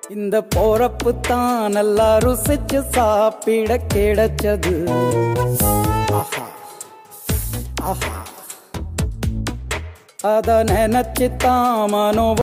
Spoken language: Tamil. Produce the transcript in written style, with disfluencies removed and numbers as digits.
இந்த போறப்பு தான் நல்லா ருசிச்சு சாப்பிட கிடைச்சது. ஆஹா ஆஹா, அத நினைச்சு தான் மனோ